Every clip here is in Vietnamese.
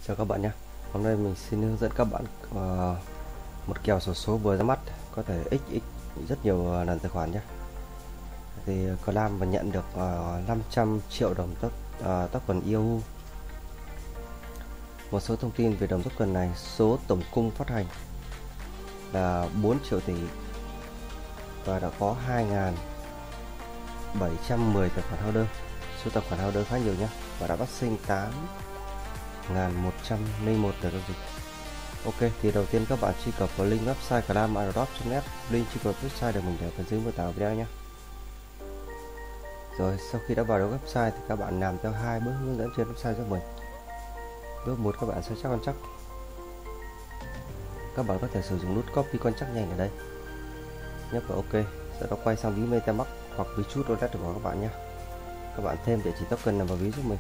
Chào các bạn nhé. Hôm nay mình xin hướng dẫn các bạn một kèo xổ số vừa ra mắt có thể XX rất nhiều lần tài khoản nhé. Thì Clam và nhận được 500 triệu đồng token IOU. Một số thông tin về đồng token này: số tổng cung phát hành là 4 triệu tỷ và đã có 2.710 tài khoản holder. Số tài khoản holder khá nhiều nhé, và đã phát sinh 8.101 đợt giao dịch. Ok, thì đầu tiên các bạn truy cập vào link website clamairdrop.net, link truy cập website được mình để ở dưới mô tả video nhé. Rồi sau khi đã vào được website thì các bạn làm theo hai bước hướng dẫn trên website giúp mình. Bước 1, các bạn sẽ chắc con chắc. Các bạn có thể sử dụng nút copy con chắc nhanh ở đây, nhấp vào ok, sau đó quay sang ví MetaMask hoặc ví Trust Wallet của các bạn nhé. Các bạn thêm địa chỉ token nằm vào ví giúp mình.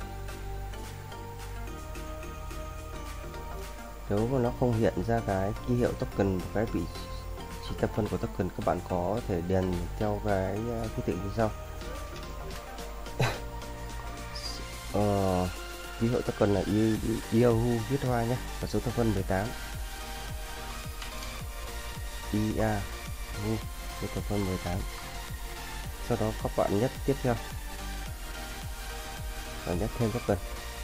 Nếu mà nó không hiện ra cái ký hiệu token, cái vị trí tập phân của token, các bạn có thể điền theo cái ký tự như sau. Ký hiệu token là IOU viết hoa nhé, và số tập phân 18. IOU số tập phân 18. Sau đó các bạn nhấp tiếp theo và nhấp thêm token.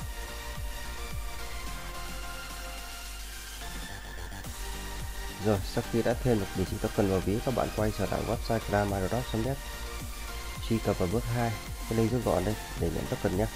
Rồi sau khi đã thêm được địa chỉ token vào ví, các bạn quay trở lại website clamairdrop.net, truy cập vào bước 2, cái link rút gọn đây để nhận token nhé.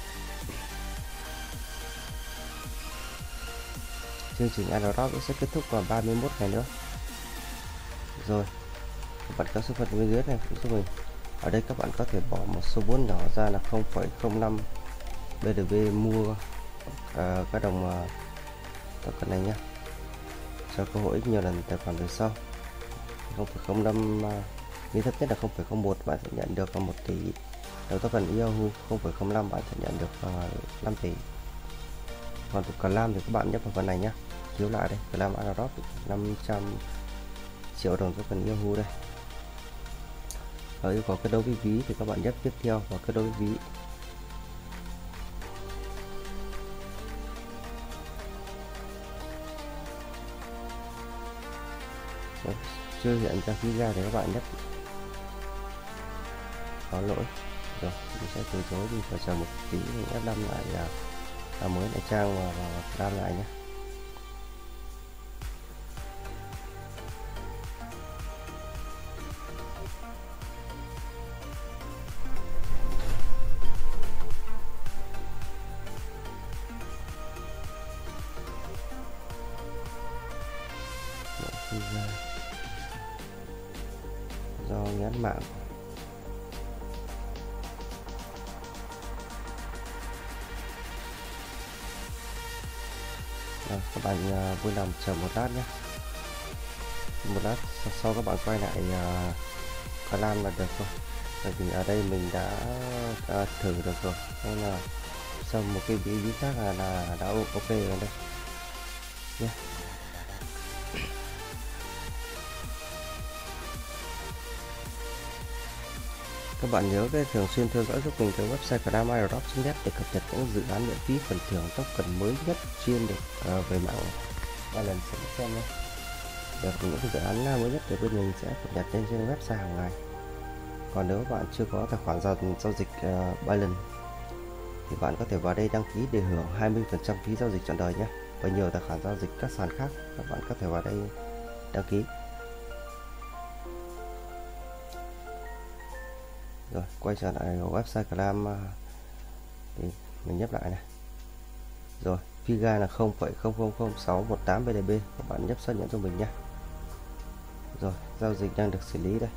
Chương trình airdrop sẽ kết thúc vào 31 ngày nữa. Rồi các bạn kéo số phận bên dưới này giúp mình. Ở đây các bạn có thể bỏ một số vốn nhỏ ra là 0,05 BNB mua các đồng token này nhé, cho cơ hội nhiều lần tài khoản về sau. 0,05 như thấp nhất là 0,01 bạn sẽ nhận được 1 tỷ. Đầu token IOU 0,05 bạn sẽ nhận được 5 tỷ. Còn Clam thì các bạn nhấp vào phần này nhé, chiếu lại đây, Clam airdrop 500 triệu đồng token IOU đây. Ở yêu cầu kết nối với ví thì các bạn nhấp tiếp theo vào kết nối với ví. Chưa hiện ra phí ra thì các bạn nhấp có lỗi. Rồi mình sẽ từ chối đi và chờ một tí, mình F5 lại mới lại trang và làm lại nhé. Do nhắn mạng rồi, các bạn vui lòng chờ một lát nhé. Một lát sau các bạn quay lại Clam là được thôi, bởi vì ở đây mình đã thử được rồi, nên là sau một cái ví khác là đã ok rồi đây nhé. Các bạn nhớ thường xuyên theo dõi giúp mình cái website clamairdrop.net để cập nhật những dự án miễn phí, phần thưởng token mới nhất chuyên được về mạng balance xem nhé. Được những cái dự án mới nhất thì bên mình sẽ cập nhật lên trên website hàng ngày. Còn nếu bạn chưa có tài khoản giao dịch Binance thì bạn có thể vào đây đăng ký để hưởng 20% phí giao dịch trọn đời nhé. Và nhiều tài khoản giao dịch các sàn khác, các bạn có thể vào đây đăng ký. Rồi quay trở lại website Clam thì mình nhấp lại này. Rồi phí ga là 0,000618 BNB, các bạn nhấp xác nhận cho mình nhé. Rồi giao dịch đang được xử lý đây.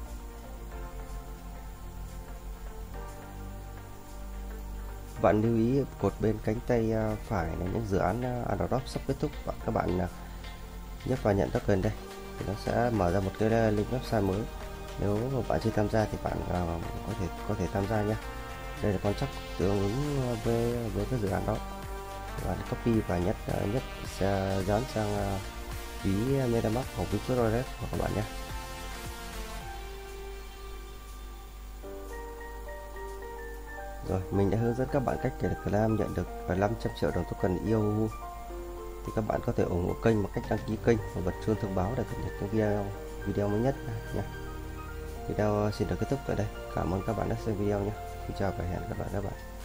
Bạn lưu ý cột bên cánh tay phải là những dự án airdrop sắp kết thúc. Các bạn nhấp vào nhận token đây thì nó sẽ mở ra một cái link website mới. Nếu mà bạn chưa tham gia thì bạn có thể tham gia nhé. Đây là con chắc tương ứng với các dự án đó. Bạn copy và dán sang ví MetaMask hoặc ví Trust Wallet của các bạn nhé. Rồi, mình đã hướng dẫn các bạn cách để Clam nhận được 500 triệu đồng token IOU. Thì các bạn có thể ủng hộ kênh bằng cách đăng ký kênh và bật chuông thông báo để cập nhật những video mới nhất nha. Video xin được kết thúc tại đây. Cảm ơn các bạn đã xem video nhé. Xin chào và hẹn gặp lại các bạn.